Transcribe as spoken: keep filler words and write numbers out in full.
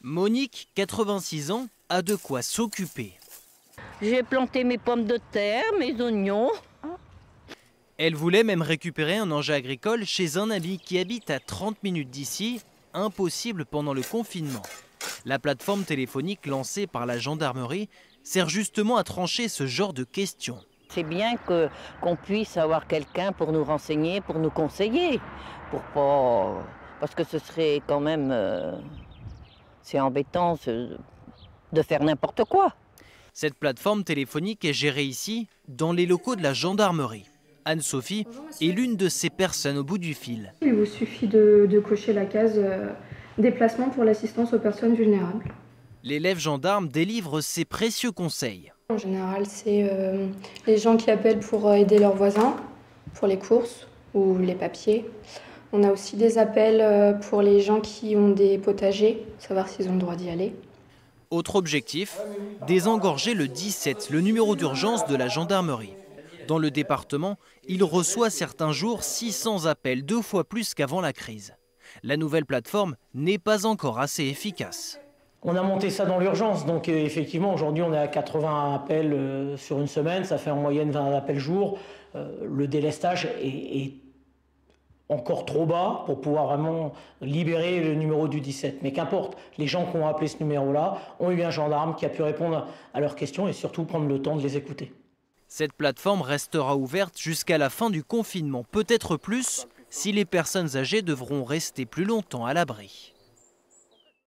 Monique, quatre-vingt-six ans, a de quoi s'occuper. J'ai planté mes pommes de terre, mes oignons. Elle voulait même récupérer un engin agricole chez un ami qui habite à trente minutes d'ici, impossible pendant le confinement. La plateforme téléphonique lancée par la gendarmerie sert justement à trancher ce genre de questions. C'est bien que, qu'on puisse avoir quelqu'un pour nous renseigner, pour nous conseiller, pour pas, parce que ce serait quand même, euh, c'est embêtant de faire n'importe quoi. Cette plateforme téléphonique est gérée ici, dans les locaux de la gendarmerie. Anne-Sophie est l'une de ces personnes au bout du fil. Il vous suffit de, de cocher la case euh, déplacement pour l'assistance aux personnes vulnérables. L'élève gendarme délivre ses précieux conseils. En général, c'est euh, les gens qui appellent pour aider leurs voisins, pour les courses ou les papiers. On a aussi des appels pour les gens qui ont des potagers, savoir s'ils ont le droit d'y aller. Autre objectif, désengorger le dix-sept, le numéro d'urgence de la gendarmerie. Dans le département, il reçoit certains jours six cents appels, deux fois plus qu'avant la crise. La nouvelle plateforme n'est pas encore assez efficace. On a monté ça dans l'urgence, donc euh, effectivement aujourd'hui on est à quatre-vingts appels euh, sur une semaine, ça fait en moyenne vingt appels jour. Euh, le délestage est, est encore trop bas pour pouvoir vraiment libérer le numéro du dix-sept. Mais qu'importe, les gens qui ont appelé ce numéro-là ont eu un gendarme qui a pu répondre à leurs questions et surtout prendre le temps de les écouter. Cette plateforme restera ouverte jusqu'à la fin du confinement, peut-être plus si les personnes âgées devront rester plus longtemps à l'abri.